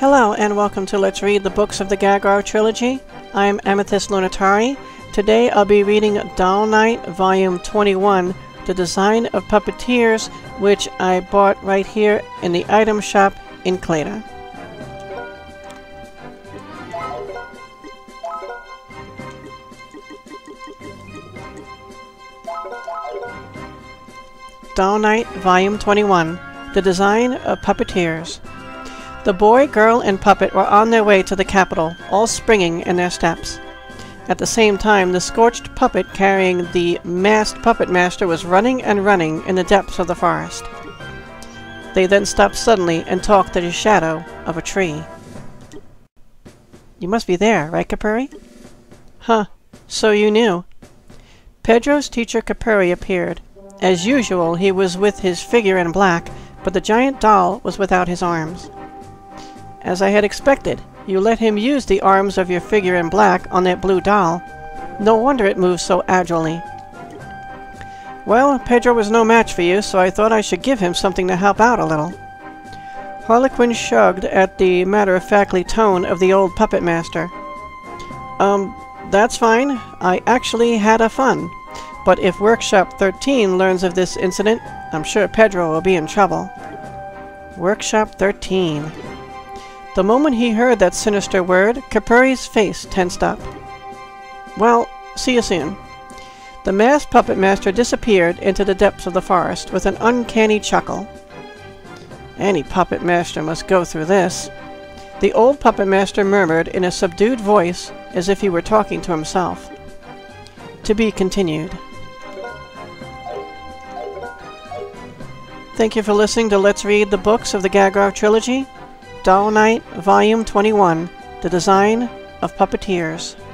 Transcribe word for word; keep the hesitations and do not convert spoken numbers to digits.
Hello and welcome to Let's Read the Books of the Gagharv Trilogy. I'm Amethyst Lunatari. Today I'll be reading Doll Night Volume twenty-one, The Design of Puppeteers, which I bought right here in the item shop in Clayton. Doll Night Volume twenty-one, The Design of Puppeteers. The boy, girl, and puppet were on their way to the capital, all springing in their steps. At the same time, the scorched puppet carrying the masked puppet master was running and running in the depths of the forest. They then stopped suddenly and talked at the shadow of a tree. You must be there, right, Capuri? Huh, so you knew. Pedro's teacher Capuri appeared. As usual, he was with his figure in black, but the giant doll was without his arms. As I had expected, you let him use the arms of your figure in black on that blue doll. No wonder it moves so agilely. Well, Pedro was no match for you, so I thought I should give him something to help out a little. Harlequin shrugged at the matter-of-factly tone of the old puppet master. Um, that's fine. I actually had a fun. But if Workshop thirteen learns of this incident, I'm sure Pedro will be in trouble. Workshop thirteen. The moment he heard that sinister word, Capuri's face tensed up. Well, see you soon. The masked puppet master disappeared into the depths of the forest with an uncanny chuckle. Any puppet master must go through this. The old puppet master murmured in a subdued voice as if he were talking to himself. To be continued. Thank you for listening to Let's Read the Books of the Gagharv Trilogy. Doll Night, Volume twenty-one, The Design of Puppeteers.